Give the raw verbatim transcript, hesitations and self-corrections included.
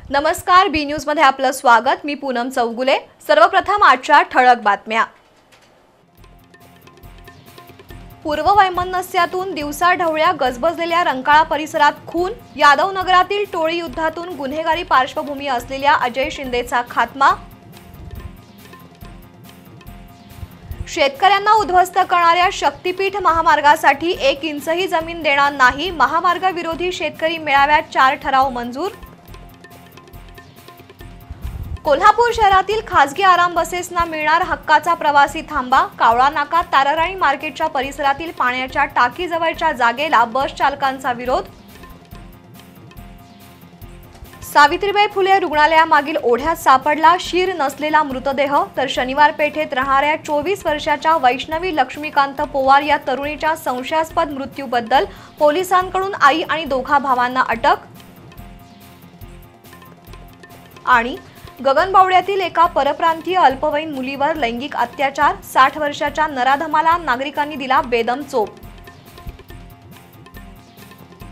नमस्कार, बी न्यूज मध्ये आपलं स्वागत। मी पूनम चौगुले। सर्वप्रथम आजच्या ठळक बातम्या। पूर्व वैमनस्यातून दिवसा ढवळ्या गजबजलेल्या रंकाळा परिसरात खून, यादव नगरातील टोळी युद्धातून गुन्हेगारी पार्श्वभूमी असलेल्या अजय शिंदेचा खात्मा, शेतकऱ्यांना उद्ध्वस्त करणाऱ्या शक्तीपीठ महामार्गासाठी एक इंचही जमीन देणार नाही, महामार्ग विरोधी शेतकरी मेळाव्यात चार ठराव मंजूर। कोल्हापूर शहरातील खासगी आराम बसेसना मिळणार हक्काचा प्रवासी थांबा, कावळा नाका ताराराणी मार्केटच्या परिसरातील पाण्याच्या टाकीजवळच्या जागेला बस चालकांचा विरोध। सावित्रीबाई फुले रुग्णालयामागील ओढ्यात सापडला शीर नसलेला मृतदेह, तर शनिवार पेठेत राहणाऱ्या चोवीस वर्षाच्या वैष्णवी लक्ष्मीकांत पोवार या तरुणीच्या संशयास्पद मृत्यूबद्दल पोलिसांकडून आई आणि दोघा भावांना अटक। आणि गगनबावड्यातील एका परप्रांतीय अल्पवयीन मुलीवर लैंगिक अत्याचार, साठ वर्षाच्या नराधमाला नागरिकांनी दिला बेदम चोप।